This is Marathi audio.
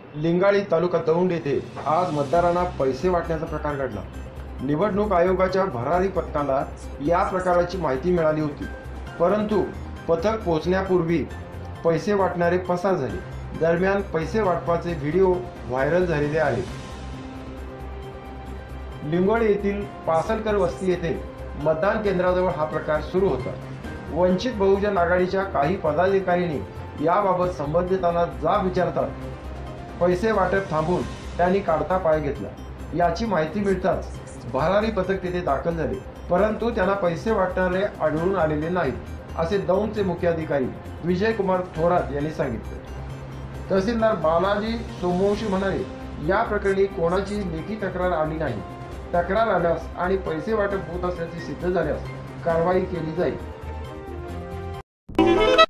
लिंगाळी तालुका दौंड येथे आज मतदारांना पैसे वाटण्याचा प्रकार घडला। निवडणूक आयोगाच्या भरारी पथकाला या प्रकाराची माहिती मिळाली होती, परंतु पथक पोहोचण्यापूर्वी पैसे वाटणारे पसार झाले। दरम्यान पैसे वाटपाचे व्हिडिओ व्हायरल झालेले आहेत। लिंगोळे येथील पासलकर वस्ती येथे मतदान केंद्राजवळ हा प्रकार सुरू होता। वंचित बहुजन आघाडीच्या काही पदाधिकाऱ्यांनी याबाबत संबंधितांना जाब विचारतात पैसे वाटप थांबून त्यांनी काढता पाय घेतला। याची माहिती मिळताच भरारी पथक तेथे दाखल झाले, परंतु त्यांना पैसे वाटणारे आढळून आलेले नाहीत, असे दौंडचे मुख्याधिकारी विजयकुमार थोरात यांनी सांगितले। तहसीलदार बालाजी सोमवंशी म्हणाले, या प्रकरणी कोणाची लेखी तक्रार आली नाही। तक्रार आल्यास आणि पैसे वाटप होत असल्याचे सिद्ध झाल्यास कारवाई केली जाईल।